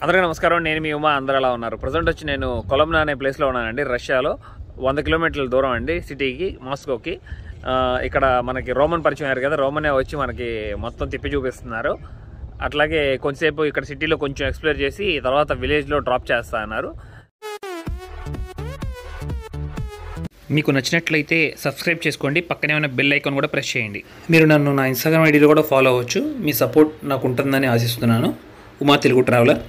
అందరికీ నమస్కారం. నేను మీ ఉమా. అందరూ ఎలా ఉన్నారు? ప్రజెంట్ వచ్చి నేను కొలంనా అనే ప్లేస్లో ఉన్నానండి. రష్యాలో 100 కిలోమీటర్ల దూరం అండి సిటీకి, మాస్కోకి. ఇక్కడ మనకి రోమన్ పరిచయం అయ్యారు కదా, రోమనే వచ్చి మనకి మొత్తం తిప్పి చూపిస్తున్నారు. అట్లాగే కొంచెంసేపు ఇక్కడ సిటీలో కొంచెం ఎక్స్ప్లోర్ చేసి తర్వాత విలేజ్లో డ్రాప్ చేస్తా అన్నారు. మీకు నచ్చినట్లయితే సబ్స్క్రైబ్ చేసుకోండి, పక్కనే ఉన్న బెల్ ఐకాన్ కూడా ప్రెస్ చేయండి. మీరు నన్ను నా ఇన్స్టాగ్రామ్ ఐడీలో కూడా ఫాలో అవ్వచ్చు. మీ సపోర్ట్ నాకు ఉంటుందని ఆశిస్తున్నాను. ఉమా తెలుగు ట్రావెలర్.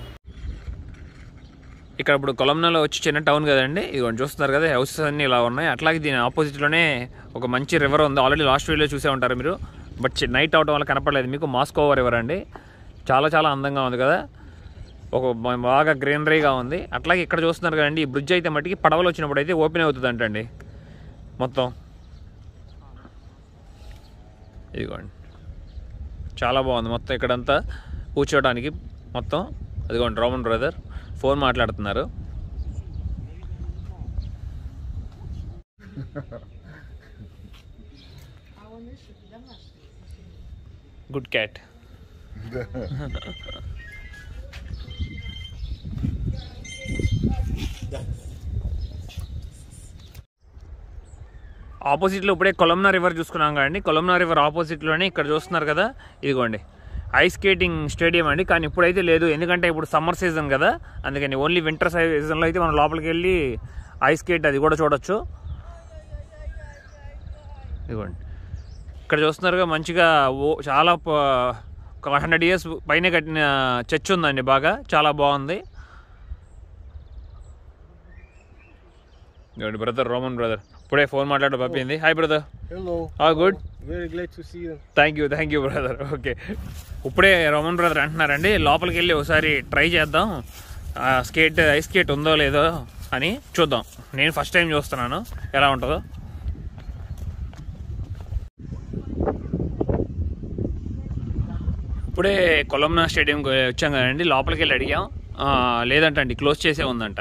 ఇక్కడ ఇప్పుడు కొలంనాలో వచ్చి చిన్న టౌన్ కదండి, ఇది చూస్తున్నారు కదా, హౌసెస్ అన్నీ ఇలా ఉన్నాయి. అట్లాగే దీని ఆపోజిట్లోనే ఒక మంచి రివర్ ఉంది. ఆల్రెడీ లాస్ట్ వీడియోలో చూసే ఉంటారు మీరు, బట్ నైట్ అవడం వల్ల కనపడలేదు మీకు. మాస్కోవా రివర్ అండి, చాలా చాలా అందంగా ఉంది కదా, ఒక బాగా గ్రీనరీగా ఉంది. అట్లాగే ఇక్కడ చూస్తున్నారు కదండి, ఈ బ్రిడ్జ్ అయితే మట్టికి పడవలు వచ్చినప్పుడు అయితే ఓపెన్ అవుతుంది అంటండి మొత్తం. ఇదిగోండి, చాలా బాగుంది మొత్తం ఇక్కడంతా కూర్చోవడానికి మొత్తం. అదిగోండి రోమన్ బ్రదర్ ఫోన్ మాట్లాడుతున్నారు. Good cat. ఆపోజిట్లో ఇప్పుడే కొలంనా రివర్ చూసుకున్నాం కదండి. కొలంనా రివర్ ఆపోజిట్లోనే ఇక్కడ చూస్తున్నారు కదా, ఇదిగోండి ఐస్ స్కేటింగ్ స్టేడియం అండి. కానీ ఇప్పుడైతే లేదు, ఎందుకంటే ఇప్పుడు సమ్మర్ సీజన్ కదా, అందుకని ఓన్లీ వింటర్ సీజన్లో అయితే మనం లోపలికి వెళ్ళి ఐస్ స్కేట్ అది కూడా చూడొచ్చు. ఇదిగోండి ఇక్కడ చూస్తున్నారుగా, మంచిగా చాలా 100 years పైన కట్టిన చర్చ్ ఉందండి, బాగా చాలా బాగుంది. ఇదిగోండి బ్రదర్, రోమన్ బ్రదర్ ఇప్పుడే ఫోన్ మాట్లాడడం పంపింది. Hi brother. Hello. Good. Very glad to see you. Thank you brother. Okay, ఇప్పుడే రోమన్ బ్రదర్ అంటున్నారండి లోపలికి వెళ్ళి ఒకసారి ట్రై చేద్దాం, ఐస్ స్కేట్ ఉందో లేదో అని చూద్దాం. నేను ఫస్ట్ టైం చూస్తున్నాను ఎలా ఉంటుందో. ఇప్పుడే కొలంనా స్టేడియంకి వచ్చాం కదండి, లోపలికి వెళ్ళి అడిగాం, లేదంటండి క్లోజ్ చేసే ఉందంట.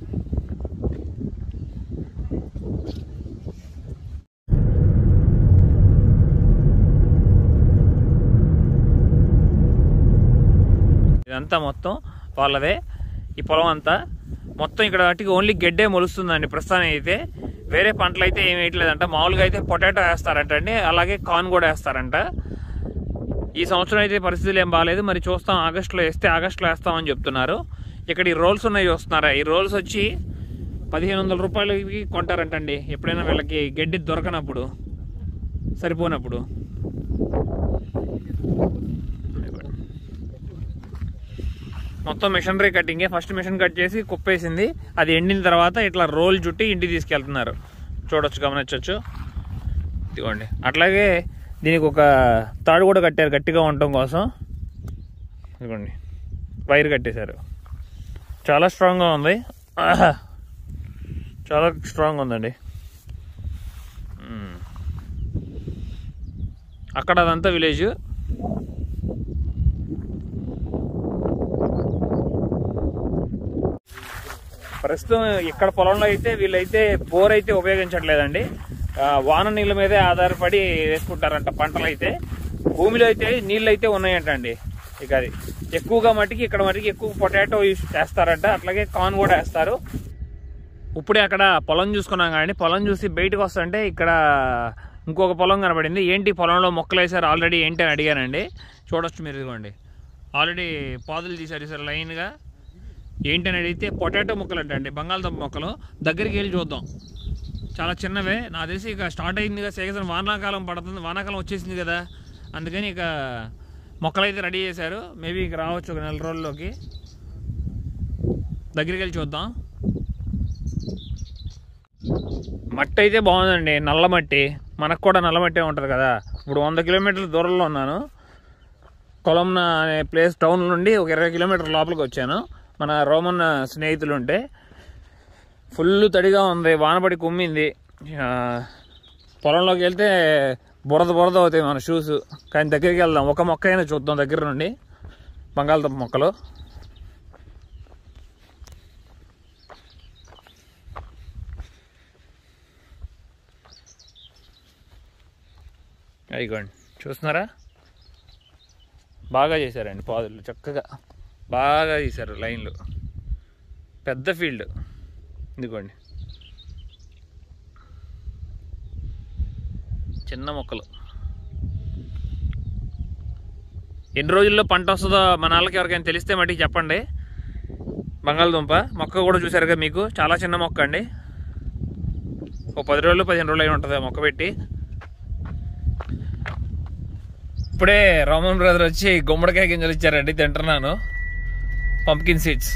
ఇదంతా మొత్తం వాళ్ళదే, ఈ పొలం అంతా మొత్తం. ఇక్కడ వాటికి ఓన్లీ గడ్డే మొలుస్తుందండి ప్రస్తుతానికి అయితే. వేరే పంటలు అయితే ఏమి వేయట్లేదంట. మామూలుగా అయితే పొటాటో వేస్తారంట అండి, అలాగే కార్న్ కూడా వేస్తారంట. ఈ సంవత్సరం అయితే పరిస్థితులు ఏం బాగాలేదు, మరి చూస్తాం. ఆగస్టులో వేస్తే ఆగస్టులో వేస్తామని చెప్తున్నారు. ఇక్కడ ఈ రోల్స్ ఉన్నాయి చూస్తున్నారా, ఈ రోల్స్ వచ్చి 1500 రూపాయలకి కొంటారంటండి ఎప్పుడైనా వీళ్ళకి గడ్డి దొరకనప్పుడు, సరిపోనప్పుడు. మొత్తం మిషనరీ కటింగే. ఫస్ట్ మిషన్ కట్ చేసి కుప్పేసింది, అది ఎండిన తర్వాత ఇట్లా రోల్ చుట్టి ఇంటికి తీసుకెళ్తున్నారు. చూడొచ్చు, గమనించవచ్చు. ఇదిగోండి, అట్లాగే దీనికి ఒక తాడు కూడా కట్టారు గట్టిగా ఉండటం కోసం. ఇదిగోండి వైర్ కట్టేశారు, చాలా స్ట్రాంగ్గా ఉంది, చాలా స్ట్రాంగ్ ఉందండి. అక్కడ అదంతా విలేజ్. ప్రస్తుతం ఇక్కడ పొలంలో అయితే వీళ్ళైతే బోర్ అయితే ఉపయోగించట్లేదండి, వాన నీళ్ళ మీదే ఆధారపడి వేసుకుంటారంట పంటలు అయితే. భూమిలో అయితే నీళ్ళు అయితే ఉన్నాయంటండి. ఇక అది ఎక్కువగా మట్టికి ఇక్కడ మట్టికి ఎక్కువ పొటాటో వేస్తారంట, అట్లాగే కార్న్ కూడా వేస్తారు. ఇప్పుడే అక్కడ పొలం చూసుకున్నాం కానీ, పొలం చూసి బయటకు వస్తుంటే ఇక్కడ ఇంకొక పొలం కనబడింది. ఏంటి పొలంలో మొక్కలు వేసారు ఆల్రెడీ ఏంటి అని అడిగానండి. చూడొచ్చు మీరు, ఇదిగోండి ఆల్రెడీ పాదులు తీశారు సార్ లైన్గా. ఏంటని అడిగితే పొటాటో మొక్కలు అంటండి, బంగాళదుంప మొక్కలు. దగ్గరికి వెళ్ళి చూద్దాం. చాలా చిన్నవే, నాకు తెలిసి ఇక స్టార్ట్ అయింది కదా సీజన్, వానాకాలం పడుతుంది, వానాకాలం వచ్చేసింది కదా, అందుకని ఇక మొక్కలు అయితే రెడీ చేశారు. మేబీ ఇక రావచ్చు ఒక 4 రోజుల్లోకి. దగ్గరికి వెళ్ళి చూద్దాం. మట్టి అయితే బాగుందండి, నల్ల మట్టి. మనకు కూడా నల్ల మట్టే ఉంటుంది కదా. ఇప్పుడు 100 కిలోమీటర్ల దూరంలో ఉన్నాను. కొలంనా అనే ప్లేస్ టౌన్ నుండి ఒక 20 కిలోమీటర్ల లోపలికి వచ్చాను. మన రోమన్ స్నేహితులు ఉంటే ఫుల్ తడిగా ఉంది, వానపడి కుమ్మింది. పొలంలోకి వెళ్తే బురద అవుతాయి మన షూస్. కానీ దగ్గరికి వెళ్దాం, ఒక మొక్క అయినా చూద్దాం దగ్గర నుండి. బంగాళదుంప మొక్కలు అయిగోండి, చూస్తున్నారా, బాగా చేశారండి పాదులు చక్కగా. బాగా తీశారు లైన్లు, పెద్ద ఫీల్డ్. ఇదిగోండి చిన్న మొక్కలు. ఎన్ని రోజుల్లో పంట వస్తుందో మన వాళ్ళకి ఎవరికైనా తెలిస్తే మటుకు చెప్పండి. బంగాళదుంప మొక్క కూడా చూసారు కదా మీకు, చాలా చిన్న మొక్క అండి. ఒక 10 రోజులు 15 రోజులు అయి ఉంటుంది ఆ మొక్క పెట్టి. ఇప్పుడే రోమన్ బ్రదర్ వచ్చి గుమ్మడికాయ గింజలు ఇచ్చారండి, తింటున్నాను. Pumpkin seeds.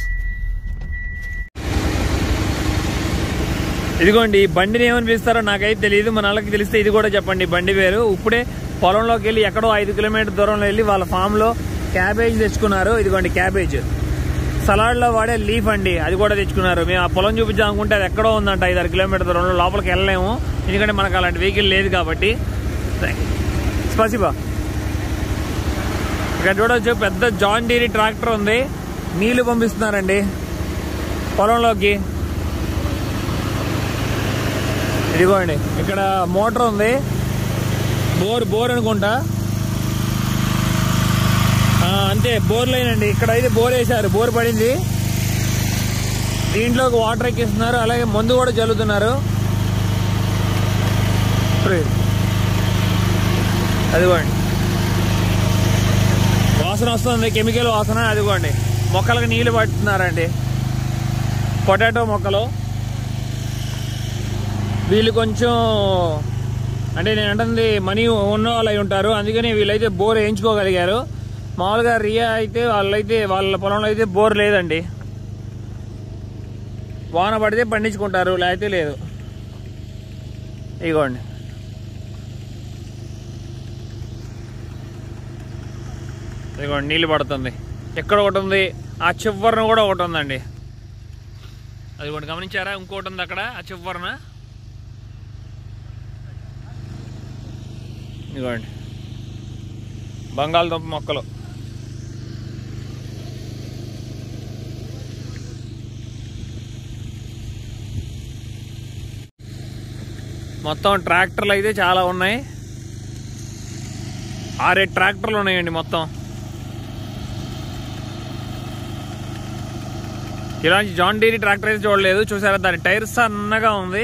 ఇదిగోండి బండిని ఏమని పిలుస్తారో నాకైతే తెలియదు, మన వాళ్ళకి తెలిస్తే ఇది కూడా చెప్పండి బండి పేరు. ఇప్పుడే పొలంలోకి వెళ్ళి ఎక్కడో 5 కిలోమీటర్ దూరంలో వెళ్ళి వాళ్ళ ఫామ్లో క్యాబేజ్ తెచ్చుకున్నారు. ఇదిగోండి క్యాబేజ్, సలాడ్లో వాడే లీఫ్ అండి, అది కూడా తెచ్చుకున్నారు. మేము ఆ పొలం చూపించాం అనుకుంటే అది ఎక్కడో ఉందంట 5-6 కిలోమీటర్ దూరంలో. లోపలికి వెళ్ళలేము ఎందుకంటే మనకు అలాంటి వెహికల్ లేదు కాబట్టి. స్పాసిబా. ఇక్కడ చూడవచ్చు పెద్ద జాన్ డీరీ ట్రాక్టర్ ఉంది, నీళ్లు పంపిస్తున్నారండి పొలంలోకి. ఇదిగోండి ఇక్కడ మోటార్ ఉంది, బోర్ అనుకుంటా. అంతే బోర్ లైన్ అండి. ఇక్కడ అయితే బోర్ వేశారు, బోర్ పడింది, దీంట్లోకి వాటర్ ఎక్కిస్తున్నారు, అలాగే మందు కూడా చల్లుతున్నారు. అదిగోండి వాసన వస్తుంది, కెమికల్ వాసన. అదిగోండి మొక్కలకు నీళ్లు పడుతున్నారండి, పొటాటో మొక్కలు. వీళ్ళు కొంచెం అంటే నేను అంటుంది మనీ ఉన్న వాళ్ళు అయి ఉంటారు, అందుకని వీళ్ళైతే బోర్ వేయించుకోగలిగారు. మామూలుగా రియా అయితే వాళ్ళ పొలంలో అయితే బోర్ లేదండి, వాన పడితే పండించుకుంటారు, లేకపోతే లేదు. ఇగోండి ఇదిగోండి నీళ్ళు పడుతుంది. ఎక్కడ ఒకటి ఉంది, ఆ చివరన కూడా ఒకటి ఉందండి. అది కూడా గమనించారా? ఇంకోటి ఉంది అక్కడ ఆ చివరన. ఇదిగోండి బంగాళదుంప మొక్కలు. మొత్తం ట్రాక్టర్లు అయితే చాలా ఉన్నాయి, 6-7 ట్రాక్టర్లు ఉన్నాయండి మొత్తం. ఇలాంటి జాన్ డీరీ ట్రాక్టర్ అయితే చూడలేదు. చూసారా దాని టైర్ సన్నగా ఉంది.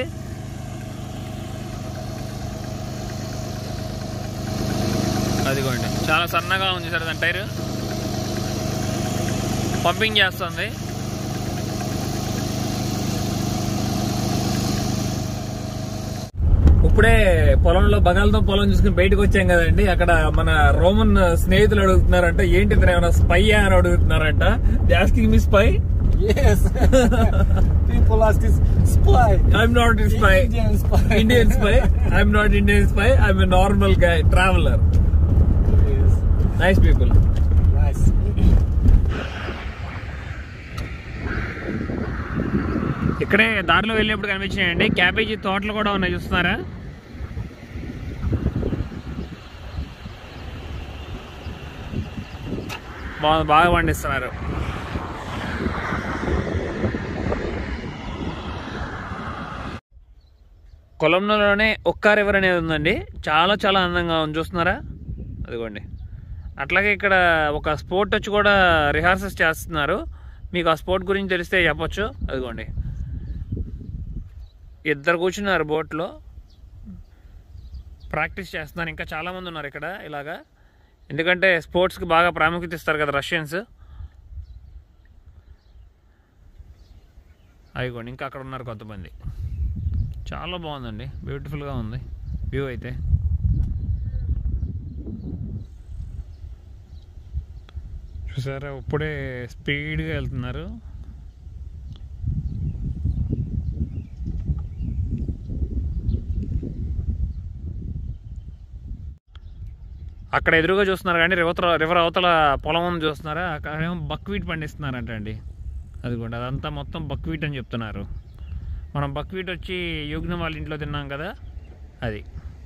అదిగోండి చాలా సన్నగా ఉంది సార్ దాని టైర్. పంపింగ్ చేస్తుంది. ఇప్పుడే పొలంలో బంగాళదుంప పొలం చూసుకుని బయటకు వచ్చాం కదండి. అక్కడ మన రోమన్ స్నేహితులు అడుగుతున్నారంట, ఏంటి ఏమైనా స్పై అని అడుగుతున్నారంట. Asking me spy? Yes. People ask this spy. I'm not a spy. Indian spy. I'm not Indian spy. I'm a normal guy, traveler. Yes. Nice people. Nice. ఇక్కడే దారిలో వెళ్ళేప్పుడు కనిపించాయండి క్యాబేజీ తోటలు కూడా ఉన్నాయి, చూస్తున్నారా? బాగా పండిస్తున్నారు. కొలంబోలోనే ఒక్క రివర్ అనేది ఉందండి, చాలా చాలా అందంగా ఉంది, చూస్తున్నారా? అదిగోండి. అట్లాగే ఇక్కడ ఒక స్పోర్ట్ వచ్చి కూడా రిహార్సల్స్ చేస్తున్నారు. మీకు ఆ స్పోర్ట్ గురించి తెలిస్తే చెప్పొచ్చు. అదిగోండి ఇద్దరు కూర్చున్నారు బోట్లో, ప్రాక్టీస్ చేస్తున్నారు. ఇంకా చాలామంది ఉన్నారు ఇక్కడ ఇలాగా, ఎందుకంటే స్పోర్ట్స్కి బాగా ప్రాముఖ్యత ఇస్తారు కదా రష్యన్స్. అదిగోండి ఇంకా అక్కడ ఉన్నారు కొంతమంది. చాలా బాగుందండి, బ్యూటిఫుల్గా ఉంది వ్యూ అయితే. చూసారా ఇప్పుడే స్పీడ్గా వెళ్తున్నారు. అక్కడ ఎదురుగా చూస్తున్నారు కానీ రివర్ అవతల పొలం ఉంది, చూస్తున్నారా? అక్కడేమో బక్వీట్ పండిస్తున్నారంట అండి. అదిగోండి అదంతా మొత్తం బక్వీట్ అని చెప్తున్నారు. మనం బక్వీట్ వచ్చి యోగ్న వాళ్ళ ఇంట్లో తిన్నాం కదా, అది.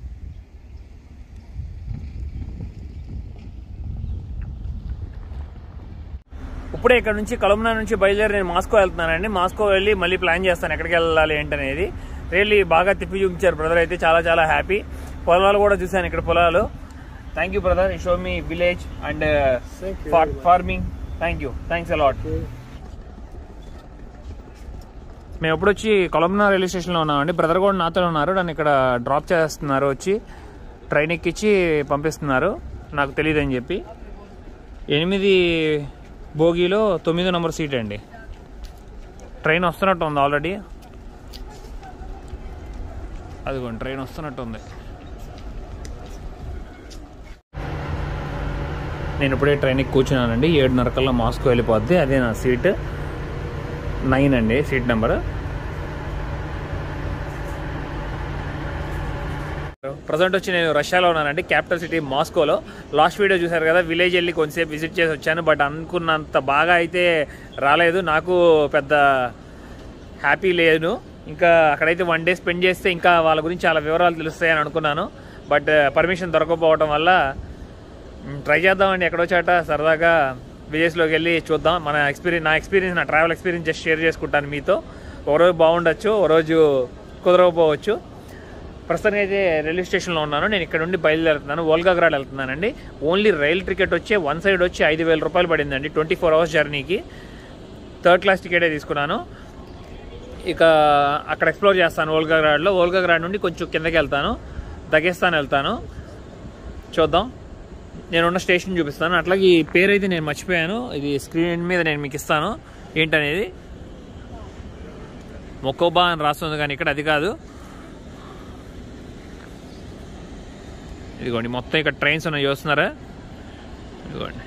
ఇప్పుడే ఇక్కడ నుంచి కొలంబో నుంచి బయలుదేరి నేను మాస్కో వెళ్తున్నానండి. మాస్కో వెళ్ళి మళ్ళీ ప్లాన్ చేస్తాను ఎక్కడికి వెళ్ళాలి ఏంటనేది. రియల్లీ బాగా తిప్పి చూపించారు బ్రదర్ అయితే, చాలా చాలా హ్యాపీ. పొలాలు కూడా చూశాను ఇక్కడ పొలాలు. Thank you brother, show me village and farming. Thank you, thanks a lot. మేము ఎప్పుడు వచ్చి కొలంబో రైల్వే స్టేషన్లో ఉన్నామండి. బ్రదర్ కూడా నాతో ఉన్నారు. నన్ను ఇక్కడ డ్రాప్ చేస్తున్నారు, వచ్చి ట్రైన్ ఎక్కించి పంపిస్తున్నారు. నాకు తెలియదు అని చెప్పి 8 బోగీలో 9 నెంబర్ సీట్ అండి. ట్రైన్ వస్తున్నట్టు ఉంది ఆల్రెడీ. అదిగోండి ట్రైన్ వస్తున్నట్టు ఉంది. నేను ఇప్పుడే ట్రైన్కి కూర్చున్నానండి. 7:30 కల్లా మాస్కో వెళ్ళిపోద్ది. అదే నా సీట్ 9 అండి, సీట్ నెంబర్. ప్రజెంట్ వచ్చి నేను రష్యాలో ఉన్నానండి, క్యాపిటల్ సిటీ మాస్కోలో. లాస్ట్ వీడియో చూసారు కదా, విలేజ్ వెళ్ళి కొంచెంసేపు విజిట్ చేసి వచ్చాను. బట్ అనుకున్నంత బాగా అయితే రాలేదు. నాకు పెద్ద హ్యాపీ లేదు. ఇంకా అక్కడైతే 1 డే స్పెండ్ చేస్తే ఇంకా వాళ్ళ గురించి చాలా వివరాలు తెలుస్తాయని అనుకున్నాను. బట్ పర్మిషన్ దొరకకపోవడం వల్ల ట్రై చేద్దామండి ఎక్కడో చాట సరదాగా విలేజ్లోకి వెళ్ళి చూద్దాం. నా ఎక్స్పీరియన్స్, నా ట్రావెల్ ఎక్స్పీరియన్స్ జస్ట్ షేర్ చేసుకుంటాను మీతో. ఒకరోజు బాగుండొచ్చు, ఒకరోజు కుదరకపోవచ్చు. ప్రస్తుతానికి అయితే రైల్వే స్టేషన్లో ఉన్నాను. నేను ఇక్కడ నుండి బయలుదేరుతున్నాను, వోల్గాగ్రాడ్ వెళ్తున్నానండి. ఓన్లీ రైల్ టికెట్ వచ్చి వన్ సైడ్ వచ్చి 5,000 రూపాయలు పడిందండి 24 అవర్స్ జర్నీకి. 3rd క్లాస్ టికెటే తీసుకున్నాను. ఇక అక్కడ ఎక్స్ప్లోర్ చేస్తాను వోల్గాగ్రాడ్లో. వోల్గాగ్రాడ్ నుండి కొంచెం కిందకి వెళ్తాను, దగేస్తాన్ వెళ్తాను. చూద్దాం, నేనున్న స్టేషన్ చూపిస్తాను. అట్లాగే ఈ పేరు అయితే నేను మర్చిపోయాను, ఇది స్క్రీన్ మీద నేను మీకు ఇస్తాను ఏంటనేది. మొకోబా అని రాస్తుంది కానీ ఇక్కడ అది కాదు. ఇదిగోండి మొత్తం ఇక్కడ ట్రైన్స్ ఉన్నాయి, చూస్తున్నారా? ఇదిగోండి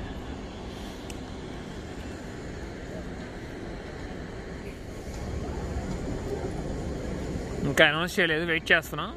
ఇంకా అనౌన్స్ చేయలేదు, వెయిట్ చేస్తున్నాం.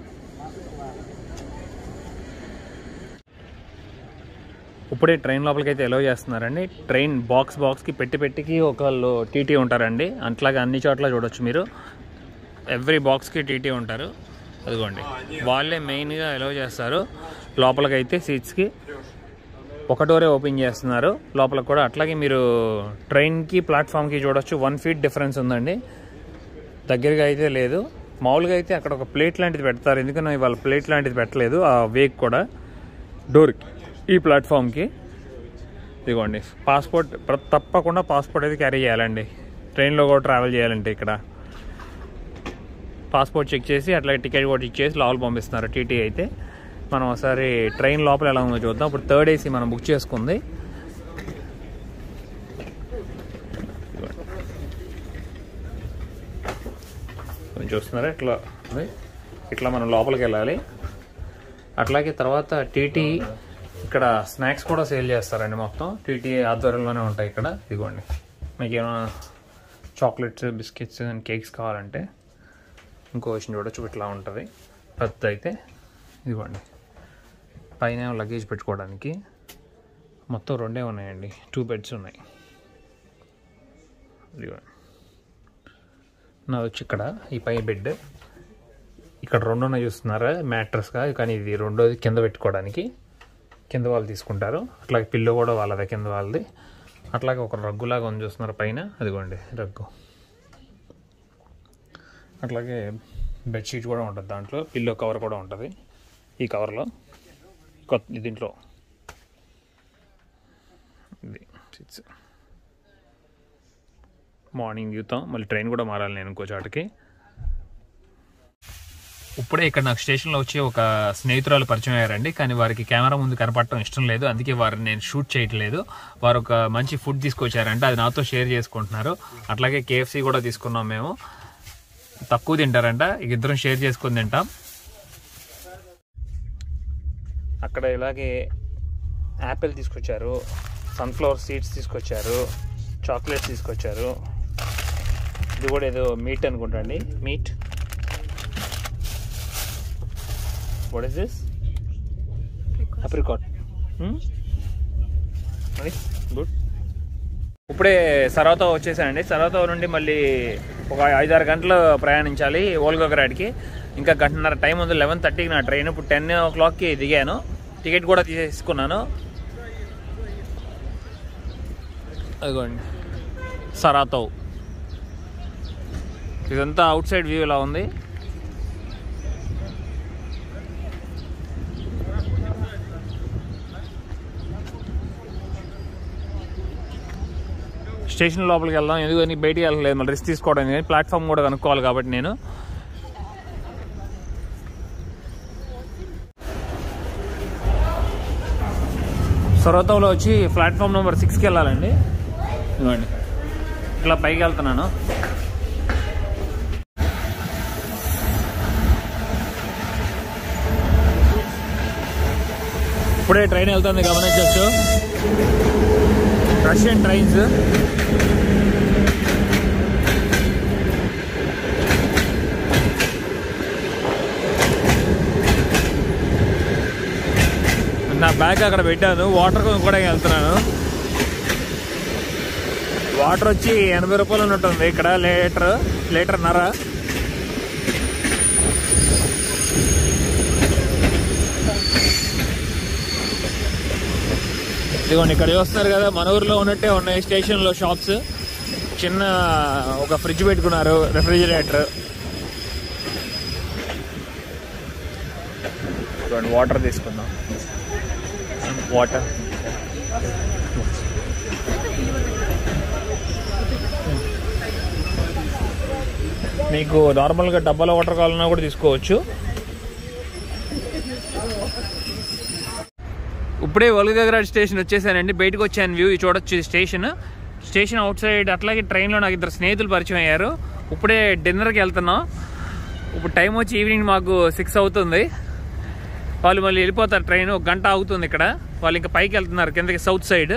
ఇప్పుడే ట్రైన్ లోపలికి అయితే ఎలో చేస్తున్నారండి. ట్రైన్ బాక్స్కి పెట్టికి ఒకళ్ళు టీటీ ఉంటారండి. అట్లాగే అన్ని చోట్ల చూడొచ్చు మీరు, ఎవ్రీ బాక్స్కి టీటీ ఉంటారు. అదిగోండి వాళ్ళే మెయిన్గా ఎలో చేస్తారు లోపలికి అయితే. సీట్స్కి ఒక డోరే ఓపెన్ చేస్తున్నారు లోపలికి కూడా. అట్లాగే మీరు ట్రైన్కి ప్లాట్ఫామ్కి చూడొచ్చు, 1 feet డిఫరెన్స్ ఉందండి. దగ్గరగా అయితే లేదు. మామూలుగా అయితే అక్కడ ఒక ప్లేట్ లాంటిది పెడతారు, ఎందుకన్నా ఇవాళ ప్లేట్ లాంటిది పెట్టలేదు ఆ వేక్ కూడా డోర్కి, ఈ ప్లాట్ఫామ్కి. ఇదిగోండి పాస్పోర్ట్, తప్పకుండా పాస్పోర్ట్ అయితే క్యారీ చేయాలండి ట్రైన్లో కూడా ట్రావెల్ చేయాలంటే. ఇక్కడ పాస్పోర్ట్ చెక్ చేసి అట్లాగే టికెట్ కూడా ఇచ్చేసి లోపల పంపిస్తున్నారు టీటీ అయితే. మనం ఒకసారి ట్రైన్ లోపల ఎలా ఉందో చూద్దాం. ఇప్పుడు 3rd AC మనం బుక్ చేసుకుంది. చూస్తున్నారా ఇట్లా మనం లోపలికి వెళ్ళాలి. అట్లాగే తర్వాత టీటీ ఇక్కడ స్నాక్స్ కూడా సేల్ చేస్తారండి. మొత్తం టీటీ ఆధ్వర్యంలోనే ఉంటాయి ఇక్కడ. ఇదిగోండి మీకు ఏమైనా చాక్లెట్స్, బిస్కెట్స్ అండ్ కేక్స్ కావాలంటే ఇంకో విషయం చూడొచ్చు, ఇట్లా ఉంటుంది పెద్ద అయితే. ఇదిగోండి పైన లగేజ్ పెట్టుకోవడానికి మొత్తం 2 ఉన్నాయండి, 2 beds ఉన్నాయి. ఇదిగోండి నాది వచ్చి ఇక్కడ ఈ పై బెడ్, ఇక్కడ 2 ఉన్నాయి చూస్తున్నారా మ్యాట్రస్గా, కానీ ఇది 2వది కింద పెట్టుకోవడానికి. కింద వాళ్ళు తీసుకుంటారు. అట్లాగే పిల్లో కూడా వాళ్ళదే, కింద వాళ్ళది. అట్లాగే ఒక రగ్గులాగా ఉంది చూస్తున్నారు పైన, అదిగోండి రగ్గు. అట్లాగే బెడ్షీట్ కూడా ఉంటుంది దాంట్లో, పిల్లో కవర్ కూడా ఉంటుంది ఈ కవర్లో. దీంట్లో ఇది సీట్స్. మార్నింగ్ దిగుతాం, మళ్ళీ ట్రైన్ కూడా మారాలి నేను ఇంకో చాటుకి. ఇప్పుడే ఇక్కడ నాకు స్టేషన్లో వచ్చి ఒక స్నేహితురాలు పరిచయం అయ్యారండి. కానీ వారికి కెమెరా ముందు కనపడటం ఇష్టం లేదు, అందుకే వారిని నేను షూట్ చేయట్లేదు. వారు ఒక మంచి ఫుడ్ తీసుకొచ్చారంటే అది నాతో షేర్ చేసుకుంటున్నారు. అట్లాగే KFC కూడా తీసుకున్నాం మేము. తక్కువ తింటారంట, ఇద్దరం షేర్ చేసుకుని తింటాం. అక్కడ ఇలాగే యాపిల్ తీసుకొచ్చారు, సన్ఫ్లవర్ సీడ్స్ తీసుకొచ్చారు, చాక్లెట్స్ తీసుకొచ్చారు. ఇది కూడా ఏదో మీట్ అనుకుంటా అండి, meat. What is this? Apricot. Good. ఇప్పుడే సరాతో వచ్చేసానండి. సరాతో నుండి మళ్ళీ ఒక 5-6 గంటలు ప్రయాణించాలి వోల్గోగ్రాడ్కి. ఇంకా 1.5 గంట టైం ఉంది. 11:30కి నా ట్రైన్. ఇప్పుడు 10 o'clockకి దిగాను. టికెట్ కూడా తీసుకున్నాను. అదిగోండి సరాతో. ఇదంతా అవుట్ సైడ్ వ్యూ ఇలా ఉంది. స్టేషన్ లోపలికి వెళ్దాం, ఎందుకని బయటికి వెళ్ళలేదు, మళ్ళీ రిస్క్ తీసుకోవడం కానీ ప్లాట్ఫామ్ కూడా కనుక్కోవాలి కాబట్టి నేను. సొరతలో వచ్చి ప్లాట్ఫామ్ నెంబర్ 6కి వెళ్ళాలండి. ఇవ్వండి ఇట్లా పైకి వెళ్తున్నాను. ఇప్పుడే ట్రైన్ వెళ్తుంది, గమనించవచ్చు. Russian trains. నా బ్యాగ్ అక్కడ పెట్టాను, వాటర్ కూడా వెళ్తున్నాను. వాటర్ వచ్చి 80 రూపాయలు ఉన్నట్టుంది ఇక్కడ, లీటర్న్నర. ఇదిగోండి ఇక్కడ చూస్తున్నారు కదా, మన ఊర్లో ఉన్నట్టే ఉన్నాయి స్టేషన్లో షాప్స్. చిన్న ఒక ఫ్రిడ్జ్ పెట్టుకున్నారు, రెఫ్రిజిరేటర్. వాటర్ తీసుకుందాం. వాటర్ మీకు నార్మల్గా డబ్బాలో వాటర్ కావాలన్నా కూడా తీసుకోవచ్చు. ఇప్పుడే వల్గగ్రాడ్ స్టేషన్ వచ్చేసానండి, బయటకు వచ్చాను. వ్యూ చూడొచ్చు స్టేషన్ అవుట్ సైడ్. అట్లాగే ట్రైన్లో నాకు 2 స్నేహితులు పరిచయం అయ్యారు. ఇప్పుడే డిన్నర్కి వెళ్తున్నాం. ఇప్పుడు టైం వచ్చి ఈవినింగ్ మాకు 6 అవుతుంది. వాళ్ళు మళ్ళీ వెళ్ళిపోతారు, ట్రైన్ 1 గంట ఆగుతుంది ఇక్కడ. వాళ్ళు ఇంకా పైకి వెళ్తున్నారు కిందకి, సౌత్ సైడ్.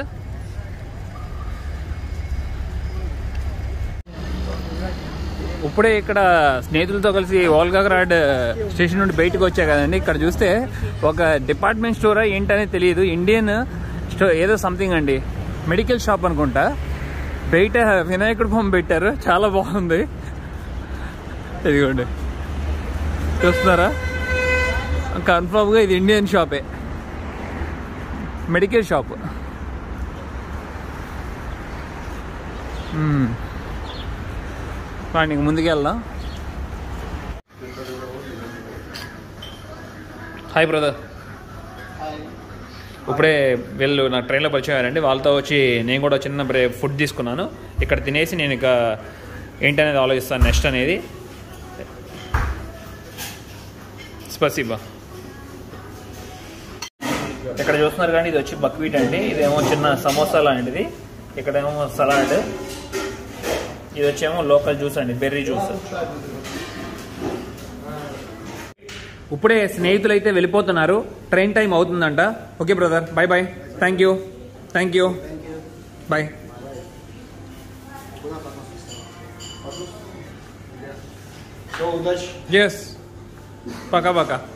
ఇప్పుడే ఇక్కడ స్నేహితులతో కలిసి వోల్గాగ్రాడ్ స్టేషన్ నుండి బయటకు వచ్చా కదండి. ఇక్కడ చూస్తే ఒక డిపార్ట్మెంట్ స్టోర్ ఏంటనేది తెలియదు, ఇండియన్ స్టోర్ ఏదో సంథింగ్ అండి, మెడికల్ షాప్ అనుకుంటా. బయట వినాయకుడి బొమ్మ పెట్టారు, చాలా బాగుంది. ఇదిగోండి చూస్తున్నారా, కన్ఫర్మ్గా ఇది ఇండియన్ షాపే, మెడికల్ షాప్. ఇంక ముందుకు వెళ్దాం. Hi brother. ఇప్పుడే వీళ్ళు నా ట్రైన్లో పరిచయం అయ్యారండి. వాళ్ళతో వచ్చి నేను కూడా చిన్న ఫుడ్ తీసుకున్నాను. ఇక్కడ తినేసి నేను ఇక ఏంటనేది ఆలోచిస్తాను నెక్స్ట్ అనేది. స్పసిబా. ఇక్కడ చూస్తున్నారు కానీ ఇది వచ్చి బక్వీట్ అండి. ఇదేమో చిన్న సమోసా లాంటిది. ఇక్కడేమో సలాడ్. ఇది వచ్చేమో లోకల్ జ్యూస్ అండి, బెర్రీ జ్యూస్. ఇప్పుడే స్నేహితులు అయితే వెళ్ళిపోతున్నారు, ట్రైన్ టైం అవుతుందంట. Okay brother, bye bye. Thank you bye. Yes, Pakka.